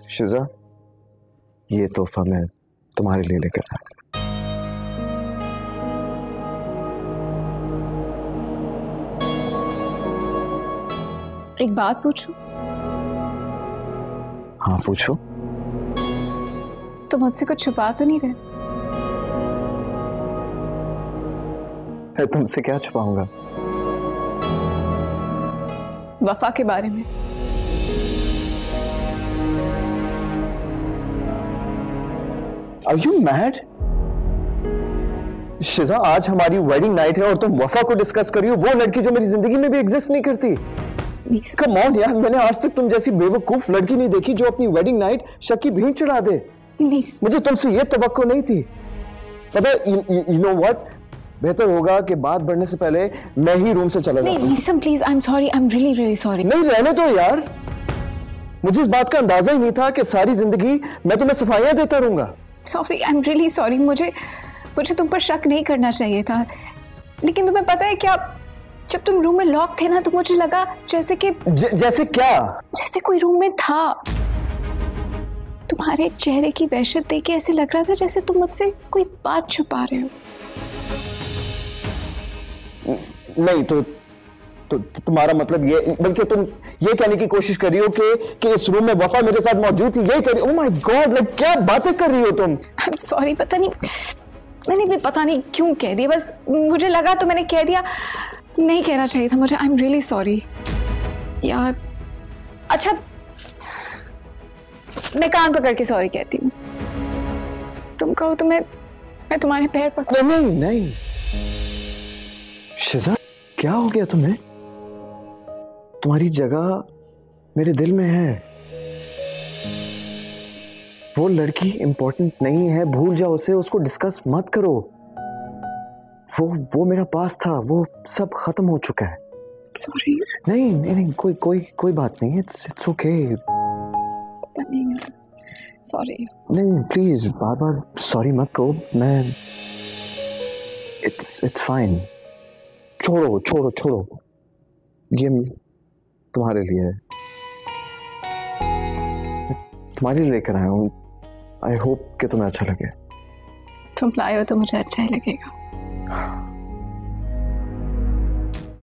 शिजा, ये तोहफा मैं तुम्हारे लिए लेकर आया। एक बात पूछूं? हाँ पूछो। तो मुझसे कुछ छुपा तो नहीं रहे? मैं तुमसे क्या छुपाऊंगा? वफा के बारे में। Are you mad? शिजा, आज हमारी वेडिंग नाइट है और तुम वफा को डिस्कस कर रही हो, वो लड़की जो मेरी जिंदगी में भी एग्जिस्ट नहीं करती। कम ऑन यार, मैंने आज तक तुम जैसी बेवकूफ लड़की नहीं देखी जो अपनी वेडिंग नाइट शक की भीड़ चढ़ा दे। मुझे तुमसे ये तवक्को नहीं थी। पता है, you know what? बेहतर होगा कि बात बढ़ने से पहले मैं ही रूम से चला जाऊं। नहीं Neesham please, I am sorry, I am really really sorry. नहीं रहने दो यार, मुझे इस बात का अंदाजा ही नहीं था कि सारी जिंदगी मैं तुम्हें सफाइयां देता रहूंगा। Sorry, I am really sorry. मुझे तुम पर शक नहीं करना चाहिए था, लेकिन तुम्हें पता है क्या, जब तुम रूम में लॉक थे ना तो मुझे लगा जैसे कि जैसे क्या? जैसे कोई रूम में था। तुम्हारे चेहरे की वहशत देख के ऐसे लग रहा था जैसे तुम मुझसे कोई बात छुपा रहे हो। नहीं तो तुम्हारा मतलब ये, बल्कि तुम ये कहने की कोशिश कर रही हो कि इस रूम में वफा मेरे साथ मौजूद थी, यही कर रही हो? ओह माय गॉड, लाइक क्या बातें कर रही हो तुम? आई एम सॉरी, पता नहीं मैंने भी पता नहीं क्यों कह दिया, बस मुझे लगा तो मैंने कह दिया, नहीं कहना चाहिए था मुझे। आई एम रियली सॉरी यार। अच्छा, मैं कान पकड़ के सॉरी कहती हूँ, तुम कहो तो मैं तुम्हारे पैर पकड़। नहीं नहीं शिजा, क्या हो गया तुम्हें? तुम्हारी जगह मेरे दिल में है। वो लड़की इंपॉर्टेंट नहीं है, भूल जाओ उसे, उसको डिस्कस मत करो। वो मेरा पास था, वो सब खत्म हो चुका है। सॉरी। नहीं नहीं नहीं, कोई बात नहीं, इट्स ओके। सॉरी। नहीं प्लीज बार बार सॉरी मत करो। मैं इट्स फाइन। छोड़ो, ये तुम्हारे लिए है, तुम्हारे लिए लेकर आया हूँ। आई होप कि तुम्हें अच्छा लगे। तुम लाए हो तो मुझे अच्छा ही लगेगा।